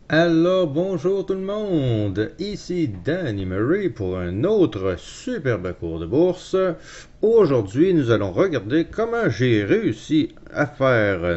Alors bonjour tout le monde, ici Danny Murray pour un autre superbe cours de bourse. Aujourd'hui nous allons regarder comment j'ai réussi à faire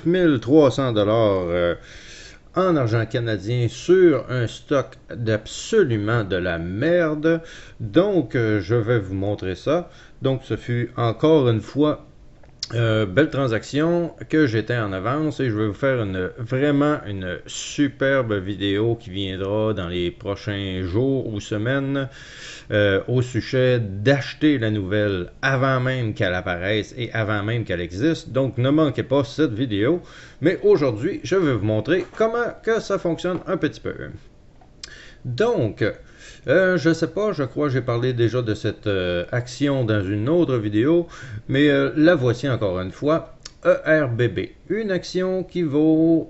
9300$ en argent canadien sur un stock d'absolument de la merde. Donc je vais vous montrer ça. Donc ce fut encore une fois belle transaction que j'étais en avance et je vais vous faire vraiment une superbe vidéo qui viendra dans les prochains jours ou semaines au sujet d'acheter la nouvelle avant même qu'elle apparaisse et avant même qu'elle existe. Donc ne manquez pas cette vidéo. Mais aujourd'hui, je vais vous montrer comment que ça fonctionne un petit peu. Donc, je sais pas, je crois que j'ai parlé déjà de cette action dans une autre vidéo, mais la voici encore une fois. ERBB, une action qui vaut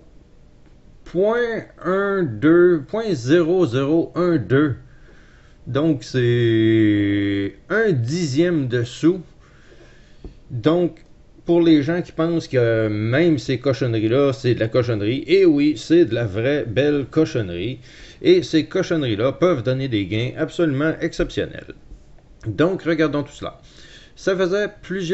0.0012. Donc, c'est un dixième de sous. Donc, pour les gens qui pensent que même ces cochonneries-là, c'est de la cochonnerie, et oui, c'est de la vraie belle cochonnerie. Et ces cochonneries-là peuvent donner des gains absolument exceptionnels. Donc, regardons tout cela. Ça faisait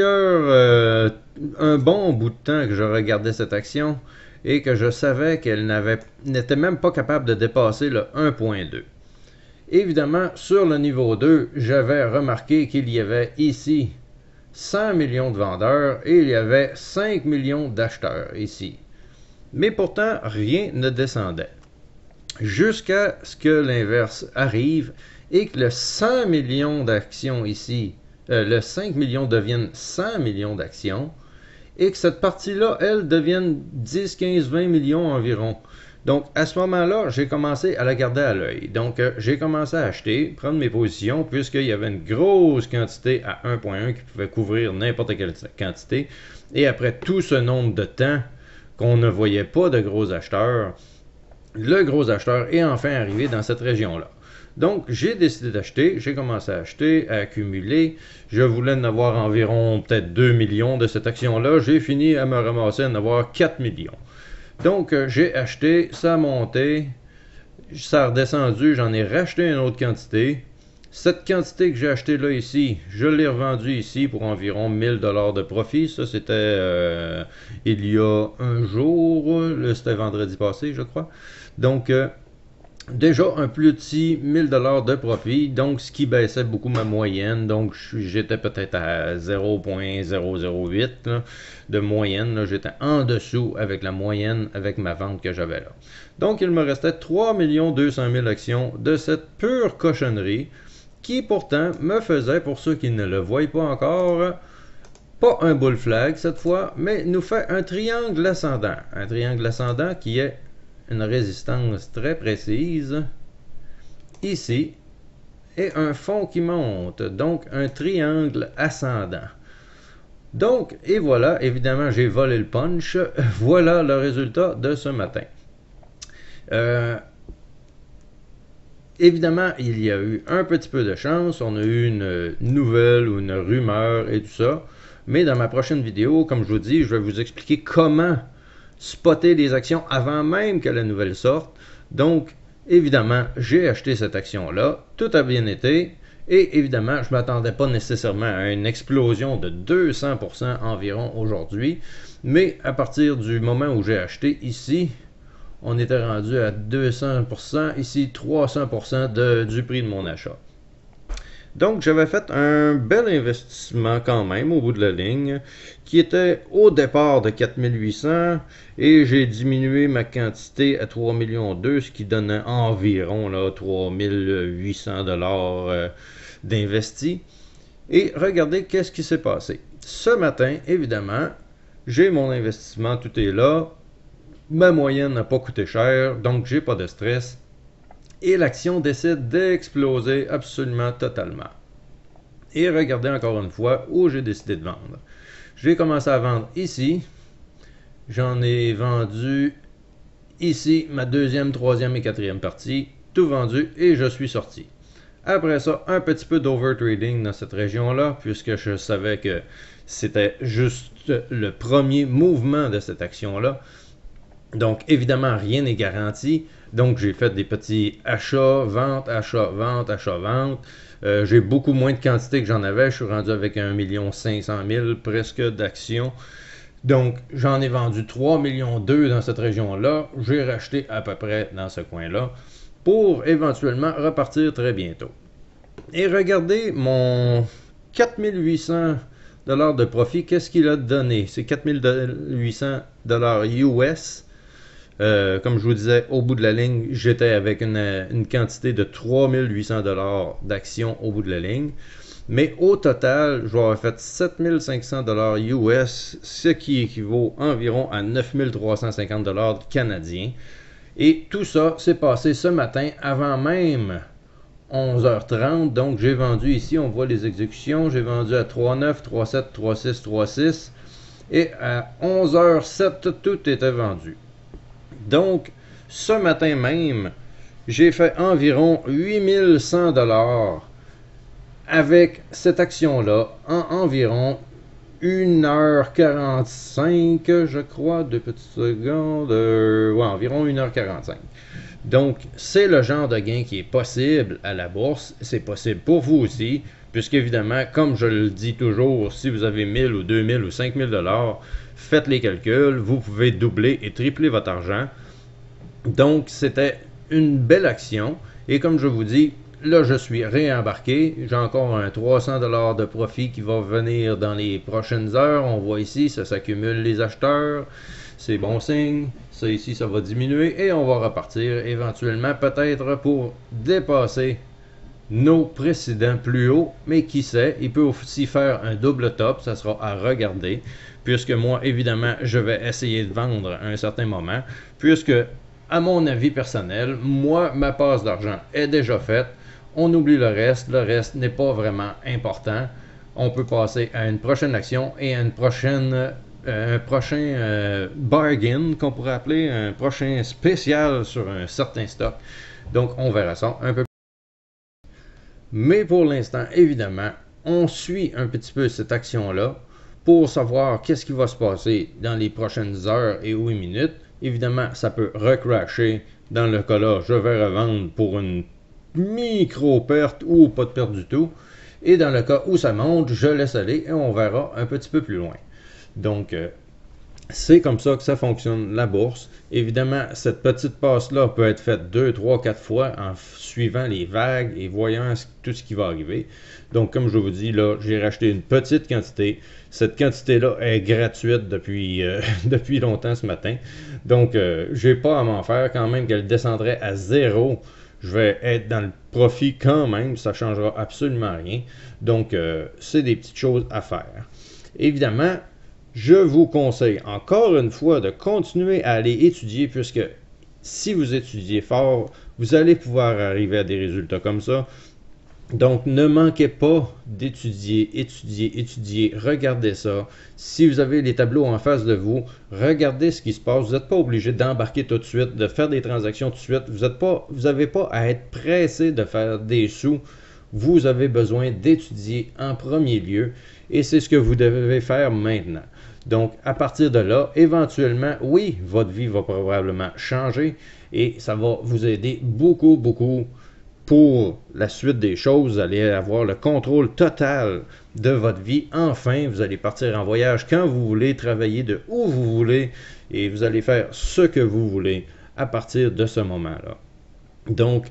un bon bout de temps que je regardais cette action et que je savais qu'elle n'était même pas capable de dépasser le 1.2. Évidemment, sur le niveau 2, j'avais remarqué qu'il y avait ici 100 millions de vendeurs et il y avait 5 millions d'acheteurs ici. Mais pourtant, rien ne descendait. Jusqu'à ce que l'inverse arrive et que le 100 millions d'actions ici, le 5 millions devienne 100 millions d'actions et que cette partie-là, elle, devienne 10, 15, 20 millions environ. Donc, à ce moment-là, j'ai commencé à la garder à l'œil. Donc, j'ai commencé à acheter, prendre mes positions, puisqu'il y avait une grosse quantité à 1.1 qui pouvait couvrir n'importe quelle quantité. Et après tout ce nombre de temps qu'on ne voyait pas de gros acheteurs, le gros acheteur est enfin arrivé dans cette région-là. Donc, j'ai décidé d'acheter, j'ai commencé à acheter, à accumuler. Je voulais en avoir environ peut-être 2 millions de cette action-là. J'ai fini à me ramasser à en avoir 4 millions. Donc, j'ai acheté, ça a monté, ça a redescendu, j'en ai racheté une autre quantité. Cette quantité que j'ai achetée là ici, je l'ai revendue ici pour environ 1000$ de profit. Ça, c'était il y a un jour, c'était vendredi passé, je crois. Donc, déjà un plus petit 1000$ de profit, donc ce qui baissait beaucoup ma moyenne. Donc j'étais peut-être à 0.008 de moyenne. J'étais en dessous avec la moyenne avec ma vente que j'avais là. Donc il me restait 3 200 000 actions de cette pure cochonnerie qui pourtant me faisait, pour ceux qui ne le voient pas encore, pas un bull flag cette fois, mais nous fait un triangle ascendant. Un triangle ascendant qui est une résistance très précise ici et un fond qui monte, donc un triangle ascendant. Donc, et voilà, évidemment j'ai volé le punch, voilà le résultat de ce matin. Évidemment, il y a eu un petit peu de chance, on a eu une nouvelle ou une rumeur et tout ça, mais dans ma prochaine vidéo, comme je vous dis, je vais vous expliquer comment spotter les actions avant même que la nouvelle sorte. Donc, évidemment, j'ai acheté cette action-là. Tout a bien été. Et évidemment, je ne m'attendais pas nécessairement à une explosion de 200% environ aujourd'hui. Mais à partir du moment où j'ai acheté ici, on était rendu à 200%. Ici, 300% du prix de mon achat. Donc, j'avais fait un bel investissement quand même au bout de la ligne, qui était au départ de 4800 et j'ai diminué ma quantité à 3 millions 2, ce qui donnait environ là, 3800$ d'investi. Et regardez qu'est-ce qui s'est passé. Ce matin, évidemment, j'ai mon investissement, tout est là. Ma moyenne n'a pas coûté cher, donc j'ai pas de stress. Et l'action décide d'exploser absolument totalement. Et regardez encore une fois où j'ai décidé de vendre. J'ai commencé à vendre ici. J'en ai vendu ici ma deuxième, troisième et quatrième partie. Tout vendu et je suis sorti. Après ça, un petit peu d'overtrading dans cette région-là, puisque je savais que c'était juste le premier mouvement de cette action-là. Donc, évidemment, rien n'est garanti. Donc, j'ai fait des petits achats, ventes, achats, ventes, achats, ventes. J'ai beaucoup moins de quantité que j'en avais. Je suis rendu avec 1,5 million presque d'actions. Donc, j'en ai vendu 3,2 millions dans cette région-là. J'ai racheté à peu près dans ce coin-là pour éventuellement repartir très bientôt. Et regardez mon 4800 $ de profit. Qu'est-ce qu'il a donné? C'est 4800 $ US. Comme je vous disais, au bout de la ligne, j'étais avec une quantité de 3800 $ d'actions au bout de la ligne. Mais au total, je vais avoir fait 7500 $ US, ce qui équivaut environ à 9350 $ canadiens. Et tout ça s'est passé ce matin avant même 11h30. Donc j'ai vendu ici, on voit les exécutions, j'ai vendu à 3,9, 3,7, 3,6, 3,6. Et à 11h07, tout était vendu. Donc, ce matin même, j'ai fait environ 8100 $ avec cette action-là en environ 1h45, je crois, 2 petites secondes, ouais, environ 1h45. Donc, c'est le genre de gain qui est possible à la bourse. C'est possible pour vous aussi, puisqu'évidemment, comme je le dis toujours, si vous avez 1000 ou 2000 ou 5000 $, faites les calculs, vous pouvez doubler et tripler votre argent. Donc, c'était une belle action. Et comme je vous dis, là, je suis réembarqué. J'ai encore un 300 $ de profit qui va venir dans les prochaines heures. On voit ici, ça s'accumule les acheteurs. C'est bon signe. Ça ici, ça va diminuer et on va repartir éventuellement peut-être pour dépasser nos précédents plus hauts. Mais qui sait, il peut aussi faire un double top. Ça sera à regarder. Puisque moi, évidemment, je vais essayer de vendre à un certain moment. Puisque, à mon avis personnel, moi, ma passe d'argent est déjà faite. On oublie le reste n'est pas vraiment important. On peut passer à une prochaine action et à un prochain bargain qu'on pourrait appeler un prochain spécial sur un certain stock. Donc on verra ça un peu plus. Mais pour l'instant, évidemment, on suit un petit peu cette action-là pour savoir qu'est-ce qui va se passer dans les prochaines heures et 8 minutes. Évidemment, ça peut recrasher. Dans le cas-là, je vais revendre pour une micro-perte ou pas de perte du tout. Et dans le cas où ça monte, je laisse aller et on verra un petit peu plus loin. Donc, c'est comme ça que ça fonctionne la bourse. Évidemment, cette petite passe-là peut être faite 2, 3, 4 fois en suivant les vagues et voyant tout ce qui va arriver. Donc, comme je vous dis, là, j'ai racheté une petite quantité. Cette quantité-là est gratuite depuis, depuis longtemps ce matin. Donc, je n'ai pas à m'en faire quand même qu'elle descendrait à 0. Je vais être dans le profit quand même. Ça ne changera absolument rien. Donc, c'est des petites choses à faire. Évidemment, je vous conseille encore une fois de continuer à aller étudier puisque si vous étudiez fort, vous allez pouvoir arriver à des résultats comme ça. Donc, ne manquez pas d'étudier, étudier, regardez ça. Si vous avez les tableaux en face de vous, regardez ce qui se passe. Vous n'êtes pas obligé d'embarquer tout de suite, de faire des transactions tout de suite. Vous n'avez pas à être pressé de faire des sous. Vous avez besoin d'étudier en premier lieu et c'est ce que vous devez faire maintenant. Donc, à partir de là, éventuellement, oui, votre vie va probablement changer et ça va vous aider beaucoup, beaucoup pour la suite des choses. Vous allez avoir le contrôle total de votre vie. Enfin, vous allez partir en voyage quand vous voulez, travailler de où vous voulez et vous allez faire ce que vous voulez à partir de ce moment-là. Donc,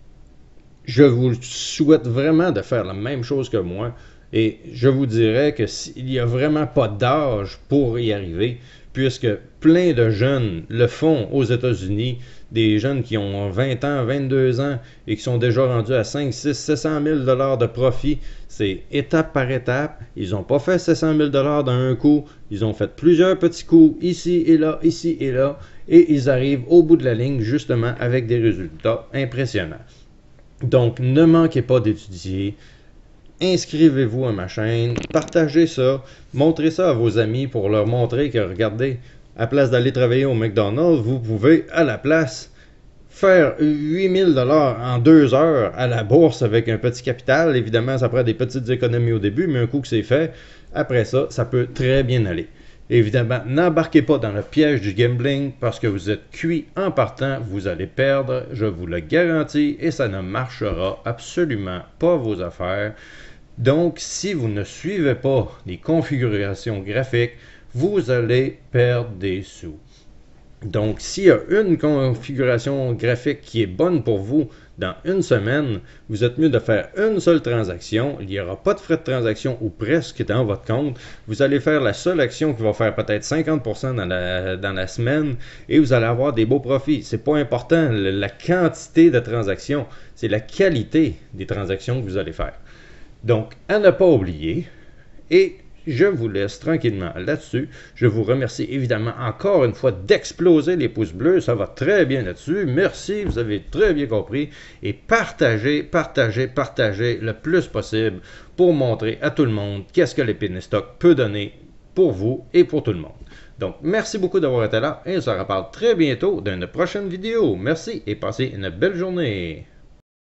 je vous souhaite vraiment de faire la même chose que moi. Et je vous dirais que s'il n'y a vraiment pas d'âge pour y arriver, puisque plein de jeunes le font aux États-Unis, des jeunes qui ont 20 ans, 22 ans et qui sont déjà rendus à 5, 6, 700 000 $ de profit, c'est étape par étape. Ils n'ont pas fait 700 000 $ d'un coup, ils ont fait plusieurs petits coups ici et là, et ils arrivent au bout de la ligne justement avec des résultats impressionnants. Donc, ne manquez pas d'étudier. Inscrivez-vous à ma chaîne, partagez ça, montrez ça à vos amis pour leur montrer que, regardez, à place d'aller travailler au McDonald's, vous pouvez, à la place, faire 8000 $ en 2 heures à la bourse avec un petit capital. Évidemment, ça prend des petites économies au début, mais un coup que c'est fait, après ça, ça peut très bien aller. Évidemment, n'embarquez pas dans le piège du gambling parce que vous êtes cuit en partant, vous allez perdre, je vous le garantis, et ça ne marchera absolument pas vos affaires. Donc, si vous ne suivez pas les configurations graphiques, vous allez perdre des sous. Donc, s'il y a une configuration graphique qui est bonne pour vous dans une semaine, vous êtes mieux de faire une seule transaction. Il n'y aura pas de frais de transaction ou presque dans votre compte. Vous allez faire la seule action qui va faire peut-être 50% dans la semaine et vous allez avoir des beaux profits. C'est pas important la quantité de transactions, c'est la qualité des transactions que vous allez faire. Donc, à ne pas oublier, et je vous laisse tranquillement là-dessus. Je vous remercie évidemment encore une fois d'exploser les pouces bleus. Ça va très bien là-dessus. Merci, vous avez très bien compris. Et partagez, partagez, partagez le plus possible pour montrer à tout le monde qu'est-ce que l'épine stock peut donner pour vous et pour tout le monde. Donc, merci beaucoup d'avoir été là et on se reparle très bientôt dans une prochaine vidéo. Merci et passez une belle journée.